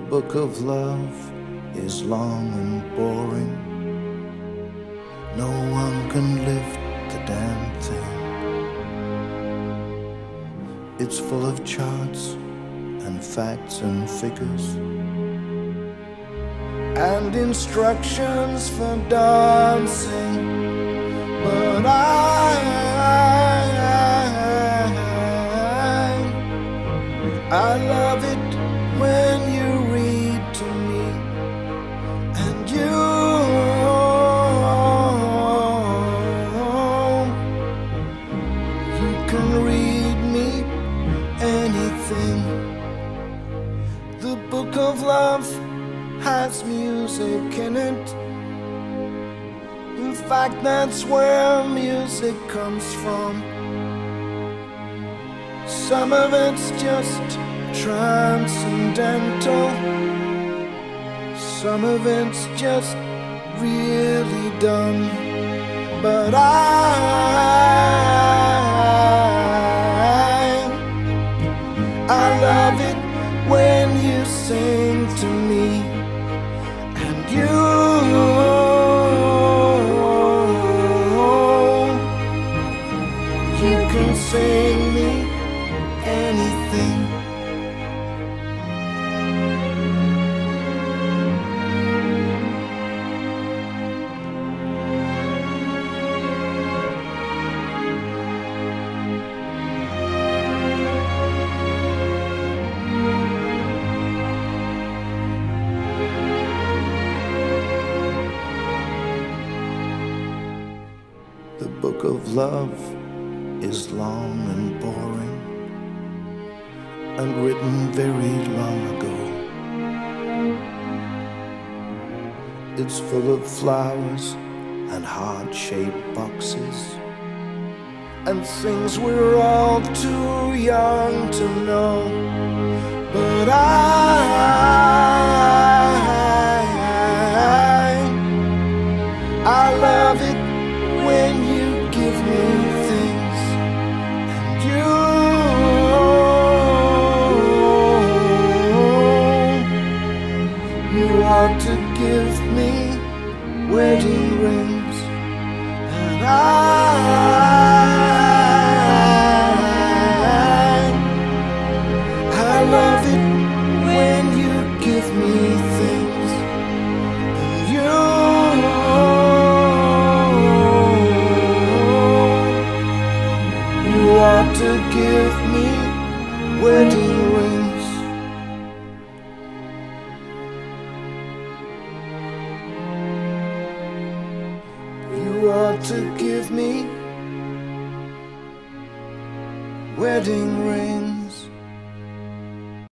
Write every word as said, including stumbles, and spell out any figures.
book of love is long and boring. No one can lift the damn thing. It's full of charts and facts and figures and instructions for dancing. But I, I love it when you read to me, and you, you can read me anything. The book of love has music in it. In fact, that's where music comes from. Some of it's just transcendental, some of it's just really dumb. But I, I love it when you sing to me, and you, you can sing me anything. The book of love is long and boring and written very long ago. It's full of flowers and heart-shaped boxes and things we're all too young to know. But I, I love it when you give me things, and you, you ought to give me wedding rings, and I, I love it when you give me things, and you, you ought to give me wedding rings. You ought to give me wedding rings.